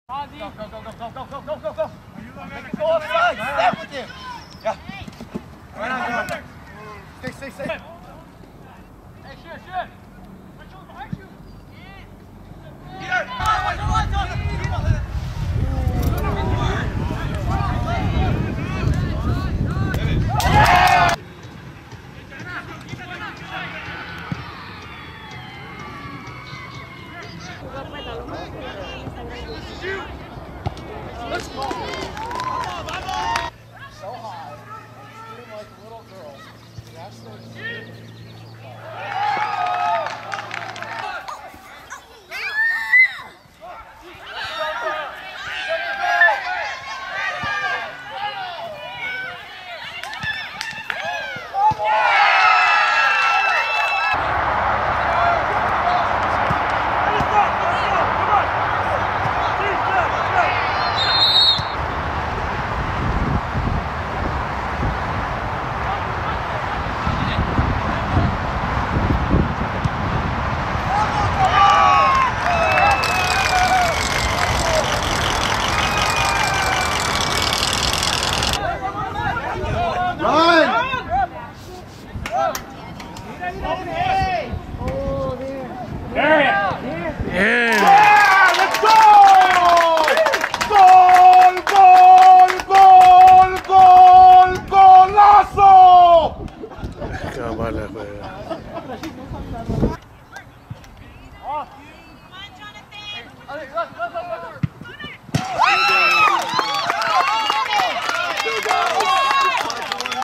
Go, go, go, go, go, go, go, go, go, go. Make it go offside. Step with him. Yeah. Right on, go. Stay. Hey, shoot. Mitchell, behind you. Let's go. So high, shooting like a little girl. That's the Yeah.